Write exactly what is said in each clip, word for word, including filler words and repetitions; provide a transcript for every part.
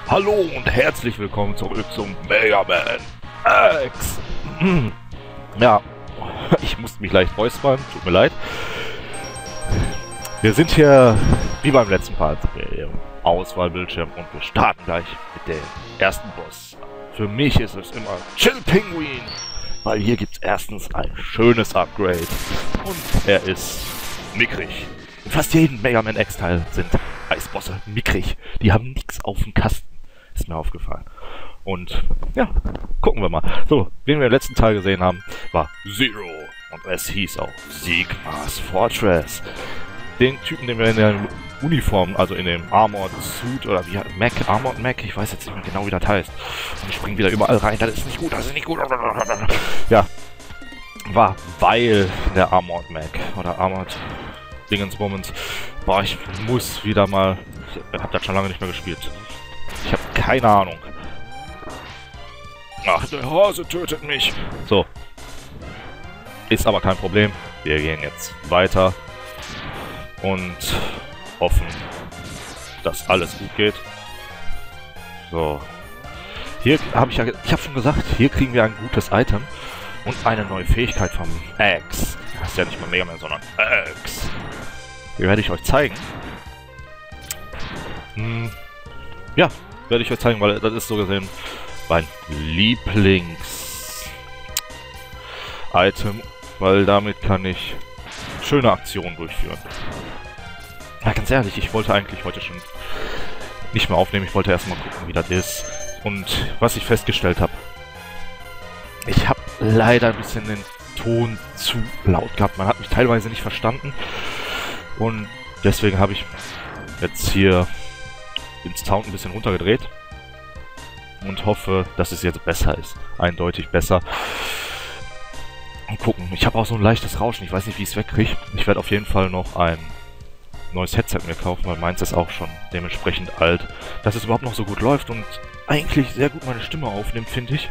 Hallo und herzlich willkommen zurück zum Mega Man X. Ja, ich musste mich leicht räuspern, tut mir leid. Wir sind hier, wie beim letzten Part, im Auswahlbildschirm und wir starten gleich mit dem ersten Boss. Für mich ist es immer Chill Penguin, weil hier gibt es erstens ein schönes Upgrade und er ist mickrig. In fast jedem Mega Man X-Teil sind Eisbosse mickrig. Die haben nichts auf dem Kasten. Ist mir aufgefallen. Und ja, gucken wir mal. So, wen wir im letzten Teil gesehen haben, war Zero. Und es hieß auch Sigma's Fortress. Den Typen, den wir in der Uniform, also in dem Armored Suit oder wie Mac, Armored Mac, ich weiß jetzt nicht mehr genau, wie das heißt. Und ich springe wieder überall rein, das ist nicht gut, das ist nicht gut. Ja, war weil der Armored Mac oder Armored Dingensbummens. Boah, ich muss wieder mal, ich hab das schon lange nicht mehr gespielt. Ich habe keine Ahnung. Ach, der Hase tötet mich. So. Ist aber kein Problem. Wir gehen jetzt weiter. Und hoffen, dass alles gut geht. So. Hier habe ich ja, ich habe schon gesagt, hier kriegen wir ein gutes Item. Und eine neue Fähigkeit vom X. Das ist ja nicht mal Mega Man, sondern X. Hier werde ich euch zeigen. Hm. Ja, werde ich euch zeigen, weil das ist so gesehen mein Lieblings-Item, weil damit kann ich schöne Aktionen durchführen. Ja, ganz ehrlich, ich wollte eigentlich heute schon nicht mehr aufnehmen, ich wollte erstmal gucken, wie das ist. Und was ich festgestellt habe, ich habe leider ein bisschen den Ton zu laut gehabt, man hat mich teilweise nicht verstanden. Und deswegen habe ich jetzt hier den Sound ein bisschen runtergedreht und hoffe, dass es jetzt besser ist. Eindeutig besser. Und gucken. Ich habe auch so ein leichtes Rauschen. Ich weiß nicht, wie ich es wegkriege. Ich werde auf jeden Fall noch ein neues Headset mir kaufen, weil meins ist auch schon dementsprechend alt. Dass es überhaupt noch so gut läuft und eigentlich sehr gut meine Stimme aufnimmt, finde ich.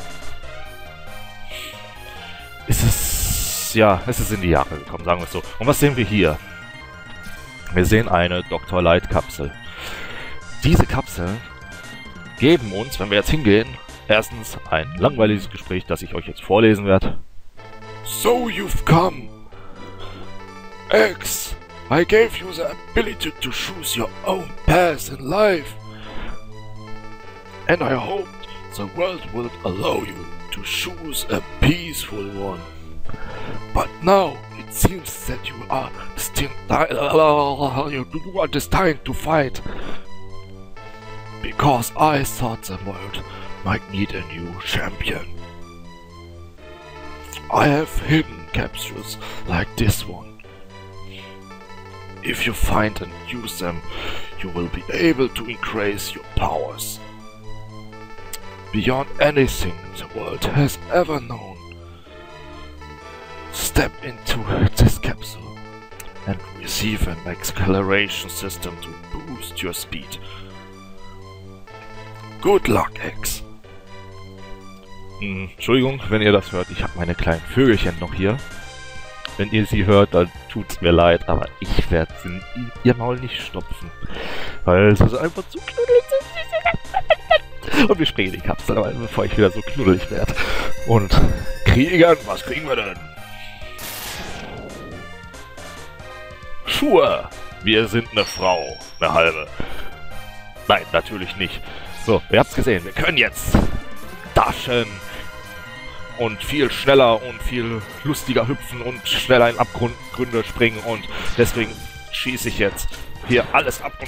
Ist es... ja, es ist in die Jahre gekommen, sagen wir es so. Und was sehen wir hier? Wir sehen eine Doktor Light Kapsel. Diese Kapseln geben uns, wenn wir jetzt hingehen, erstens ein langweiliges Gespräch, das ich euch jetzt vorlesen werde. So you've come. X, I gave you the ability to choose your own path in life. And I hoped the world will allow you to choose a peaceful one. But now it seems that you are destined, you are destined to fight. Because I thought the world might need a new champion. I have hidden capsules like this one. If you find and use them, you will be able to increase your powers beyond anything the world has ever known. Step into this capsule and receive an acceleration system to boost your speed. Good luck, X. Hm, Entschuldigung, wenn ihr das hört, ich habe meine kleinen Vögelchen noch hier. Wenn ihr sie hört, dann tut's mir leid, aber ich werde sie in ihr Maul nicht stopfen. Weil es ist einfach zu knuddelig. Und wir springen die Kapsel, aber bevor ich wieder so knuddelig werde. Und Kriegern, was kriegen wir denn? Schuhe! Wir sind eine Frau, eine halbe. Nein, natürlich nicht. So, ihr habt's gesehen, wir können jetzt dashen und viel schneller und viel lustiger hüpfen und schneller in Abgründe springen und deswegen schieße ich jetzt hier alles ab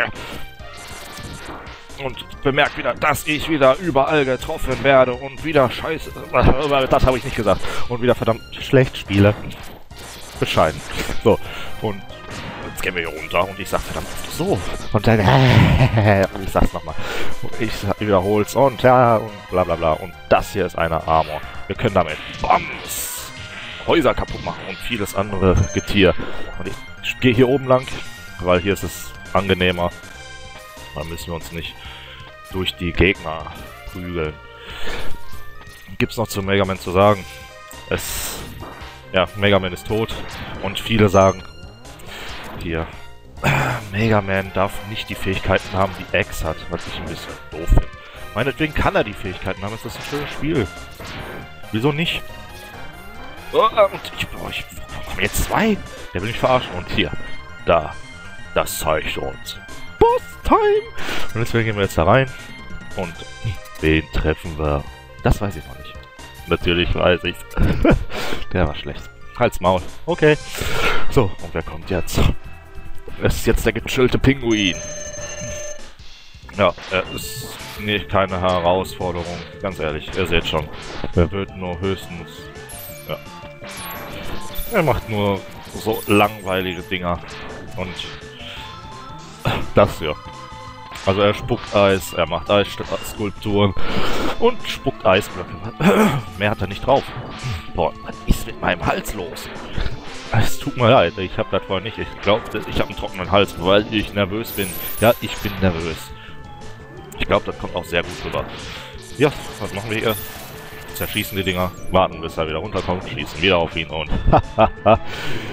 und, und bemerkt wieder, dass ich wieder überall getroffen werde und wieder scheiße, das habe ich nicht gesagt, und wieder verdammt schlecht spiele. Bescheiden. So, und jetzt gehen wir hier runter und ich sag verdammt so. Und dann und ich sag's nochmal. Ich wiederhol's und ja und bla bla bla. Und das hier ist eine Armor. Wir können damit Bams Häuser kaputt machen und vieles andere Getier. Und ich gehe hier oben lang, weil hier ist es angenehmer. Da müssen wir uns nicht durch die Gegner prügeln. Gibt's noch zu Mega Man zu sagen? Es... ja, Mega Man ist tot. Und viele sagen... hier... Mega Man darf nicht die Fähigkeiten haben, die X hat, was ich ein bisschen doof finde. Meinetwegen kann er die Fähigkeiten haben, ist das ein schönes Spiel. Wieso nicht? Oh, und ich, oh, ich haben jetzt zwei? Der will mich verarschen. Und hier, da, das zeigt uns. Boss-Time! Und deswegen gehen wir jetzt da rein. Und wen treffen wir? Das weiß ich noch nicht. Natürlich weiß ich's. Der war schlecht. Halt's Maul. Okay. So, und wer kommt jetzt? Es ist jetzt der gechillte Pinguin. Ja, er ist nicht keine Herausforderung. Ganz ehrlich, ihr seht schon. Er wird nur höchstens... Ja. Er macht nur so langweilige Dinger. Und... das hier. Also er spuckt Eis, er macht Eisskulpturen und spuckt Eisblöcke. Mehr hat er nicht drauf. Boah, was ist mit meinem Hals los? Es tut mir leid, ich habe das vorher nicht. Ich glaube, ich habe einen trockenen Hals, weil ich nervös bin. Ja, ich bin nervös. Ich glaube, das kommt auch sehr gut rüber. Ja, was machen wir hier? Zerschießen die Dinger, warten bis er wieder runterkommt, schießen wieder auf ihn und... Hahaha.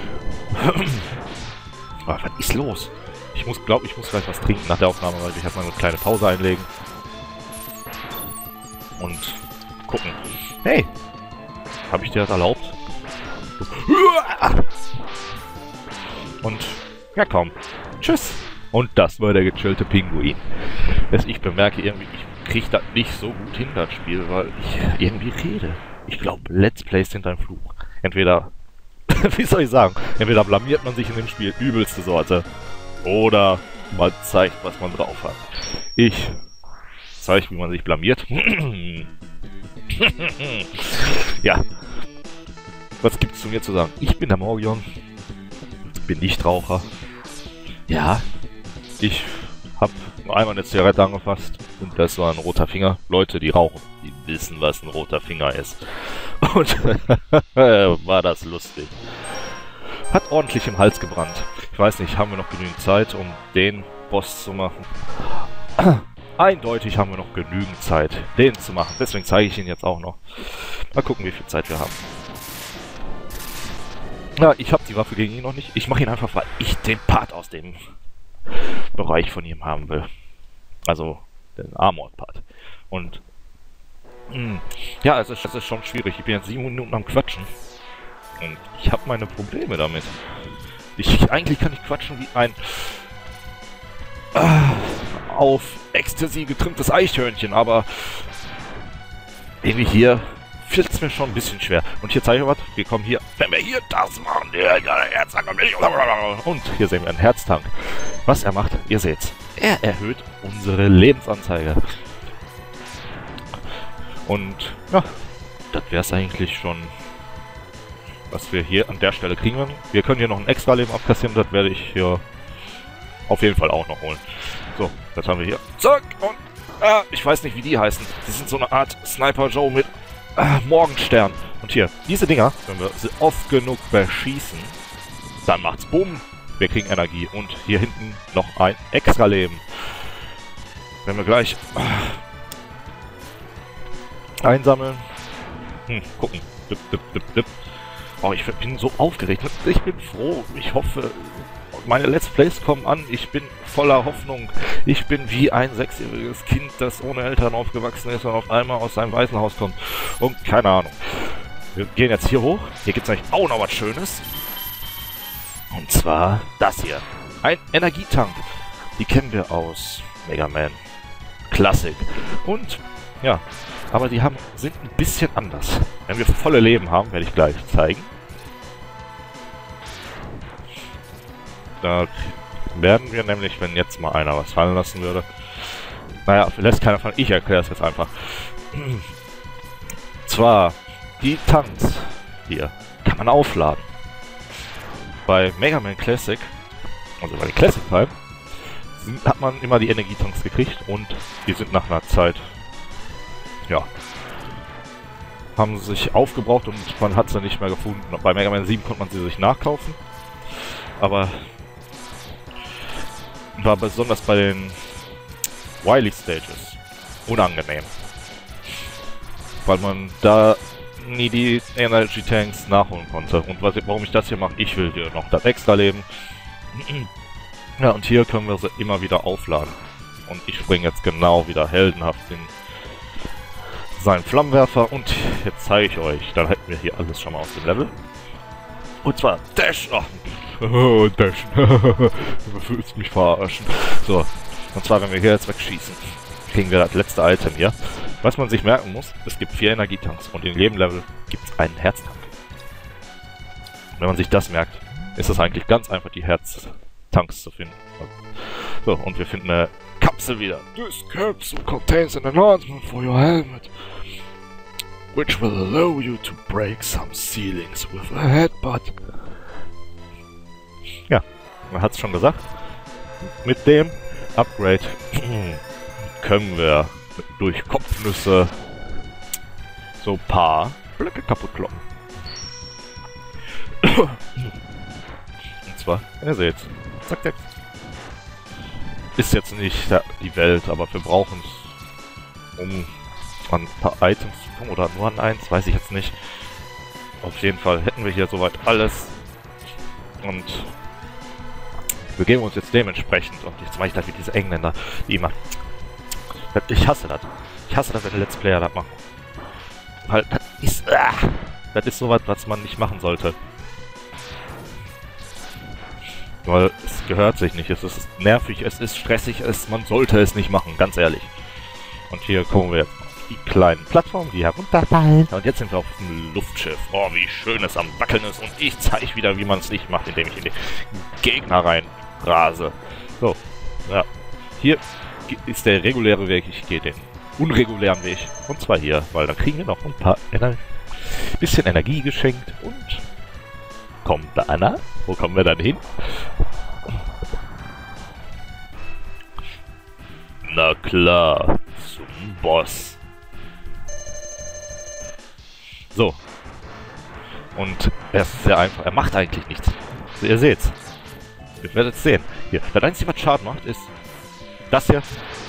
Was ist los? Ich muss, glaube ich, muss gleich was trinken nach der Aufnahme, weil ich erstmal eine kleine Pause einlegen. Und gucken. Hey! Habe ich dir das erlaubt? Und, ja komm. Tschüss! Und das war der gechillte Pinguin. Also ich bemerke irgendwie, ich kriege das nicht so gut hin, das Spiel, weil ich irgendwie rede. Ich glaube, Let's Plays sind ein Fluch. Entweder, wie soll ich sagen, entweder blamiert man sich in dem Spiel übelste Sorte. Oder man zeigt, was man drauf hat. Ich zeige, wie man sich blamiert. Ja. Was gibt's zu mir zu sagen? Ich bin der Morgion. Bin Nichtraucher. Ja. Ich habe nur einmal eine Zigarette angefasst. Und das war ein roter Finger. Leute, die rauchen, die wissen, was ein roter Finger ist. Und war das lustig. Hat ordentlich im Hals gebrannt. Ich weiß nicht, haben wir noch genügend Zeit, um den Boss zu machen? Eindeutig haben wir noch genügend Zeit, den zu machen. Deswegen zeige ich ihn jetzt auch noch. Mal gucken, wie viel Zeit wir haben. Ja, ich habe die Waffe gegen ihn noch nicht. Ich mache ihn einfach, weil ich den Part aus dem Bereich von ihm haben will. Also den Armored-Part. Und mh, ja, es ist, es ist schon schwierig. Ich bin jetzt sieben Minuten am Quatschen. Und ich habe meine Probleme damit. Ich, eigentlich kann ich quatschen wie ein äh, auf Ecstasy getrimmtes Eichhörnchen, aber irgendwie hier fällt es mir schon ein bisschen schwer. Und hier zeige ich was. Wir kommen hier, wenn wir hier das machen, der Herztank. Und hier sehen wir einen Herztank. Was er macht, ihr seht's. Er erhöht unsere Lebensanzeige. Und ja, das wäre es eigentlich schon, was wir hier an der Stelle kriegen werden. Wir können hier noch ein extra Leben abkassieren, das werde ich hier auf jeden Fall auch noch holen. So, das haben wir hier. Zack! Und äh, ich weiß nicht, wie die heißen. Die sind so eine Art Sniper Joe mit äh, Morgenstern. Und hier, diese Dinger, wenn wir sie oft genug beschießen, dann macht's Bumm. Wir kriegen Energie. Und hier hinten noch ein extra Leben. Wenn wir gleich äh, einsammeln. Hm, gucken. Dip, dip, dip, dip. Oh, ich bin so aufgeregt. Ich bin froh. Ich hoffe, meine Let's Plays kommen an. Ich bin voller Hoffnung. Ich bin wie ein sechsjähriges Kind, das ohne Eltern aufgewachsen ist und auf einmal aus seinem Waisenhaus kommt. Und keine Ahnung. Wir gehen jetzt hier hoch. Hier gibt es nämlich auch noch was Schönes. Und zwar das hier. Ein Energietank. Die kennen wir aus Mega Man Classic. Und ja, aber die haben, sind ein bisschen anders. Wenn wir volle Leben haben, werde ich gleich zeigen. Da werden wir nämlich, wenn jetzt mal einer was fallen lassen würde. Naja, lässt keiner fallen. Ich erkläre es jetzt einfach. Zwar, die Tanks hier kann man aufladen. Bei Mega Man Classic, also bei den Classic Time, hat man immer die Energietanks gekriegt und die sind nach einer Zeit, ja, haben sich aufgebraucht und man hat sie nicht mehr gefunden. Bei Mega Man sieben konnte man sie sich nachkaufen, aber war besonders bei den Wily Stages unangenehm, weil man da nie die Energy Tanks nachholen konnte. Und was, warum ich das hier mache, ich will hier noch das extra Leben. Ja, und hier können wir sie immer wieder aufladen. Und ich springe jetzt genau wieder heldenhaft in seinen Flammenwerfer. Und jetzt zeige ich euch, dann hätten wir hier alles schon mal aus dem Level. Und zwar Dash. Ach, oh, Dash. Du willst mich verarschen. So, und zwar, wenn wir hier jetzt wegschießen, kriegen wir das letzte Item hier. Was man sich merken muss, es gibt vier Energietanks und in jedem Level gibt es einen Herztank. Wenn man sich das merkt, ist es eigentlich ganz einfach, die Herztanks zu finden. So, und wir finden eine Kapsel wieder. This capsule contains an enhancement for your helmet, which will allow you to break some ceilings with a headbutt. Ja, man hat es schon gesagt. Mit dem Upgrade können wir durch Kopfnüsse so ein paar Blöcke kaputt kloppen. Und zwar, ihr seht, zack, zack. Ist jetzt nicht ja, die Welt, aber wir brauchen es, um an ein paar Items zu kommen, oder nur an eins, weiß ich jetzt nicht. Auf jeden Fall hätten wir hier soweit alles. Und wir geben uns jetzt dementsprechend, und jetzt mache ich das wie diese Engländer, die immer... Ich hasse das. Ich hasse das, wenn Let's Player das machen. Weil das ist... Ah, das ist sowas, was man nicht machen sollte. Weil es gehört sich nicht, es ist nervig, es ist stressig, es, man sollte es nicht machen, ganz ehrlich. Und hier kommen wir jetzt auf die kleinen Plattformen, die herunterfallen. Und jetzt sind wir auf dem Luftschiff. Oh, wie schön es am Wackeln ist. Und ich zeige wieder, wie man es nicht macht, indem ich in den Gegner rein rase. So, ja. Hier ist der reguläre Weg, ich gehe den unregulären Weg. Und zwar hier, weil dann kriegen wir noch ein paar Ener bisschen Energie geschenkt. Und kommt da einer? Wo kommen wir dann hin? Na klar, zum Boss. So. Und er ist sehr einfach. Er macht eigentlich nichts. Ihr seht's. Ihr werdet es sehen. Hier. Das Einzige, was Schaden macht, ist das hier.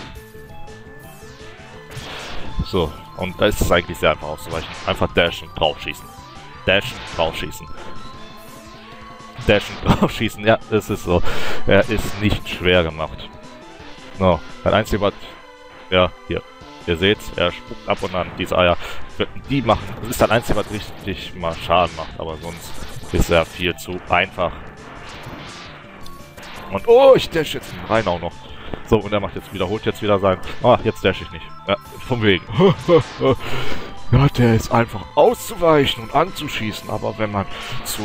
So. Und da ist es eigentlich sehr einfach auszuweichen. Einfach dashen, draufschießen. Dashen, draufschießen. Dashen, draufschießen. Ja, das ist so. Er ist nicht schwer gemacht. No. Das Einzige, was... Ja, hier. Ihr seht's, er spuckt ab und an diese Eier. Die machen... Das ist das Einzige, was richtig mal Schaden macht. Aber sonst ist er viel zu einfach. Und... Oh, ich dash jetzt rein auch noch. So, und er macht jetzt, wiederholt jetzt wieder sein... Ah, jetzt dash ich nicht. Ja, vom Wegen. Ja, der ist einfach auszuweichen und anzuschießen. Aber wenn man zu...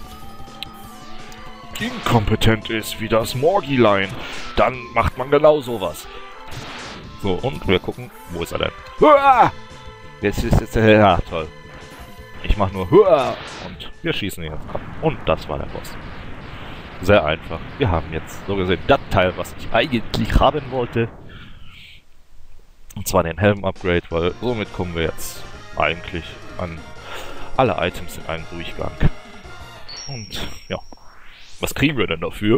inkompetent ist, wie das Morgilein, dann macht man genau sowas. So, und wir gucken, wo ist er denn? Huah! Jetzt ist jetzt, ja, toll. Ich mach nur Huah! Und wir schießen ihn jetzt ab. Und das war der Boss. Sehr einfach. Wir haben jetzt so gesehen das Teil, was ich eigentlich haben wollte. Und zwar den Helm-Upgrade, weil somit kommen wir jetzt eigentlich an alle Items in einem Durchgang. Und ja. Was kriegen wir denn dafür?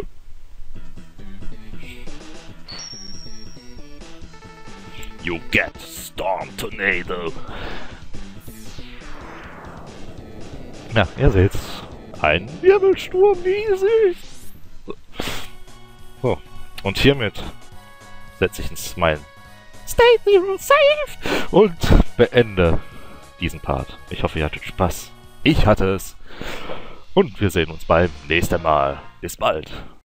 You get Storm Tornado. Ja, ihr seht's. Ein Wirbelsturm, wie süß. So. Und hiermit setze ich ein Smile. Stay zero safe! Und beende diesen Part. Ich hoffe, ihr hattet Spaß. Ich hatte es. Und wir sehen uns beim nächsten Mal. Bis bald.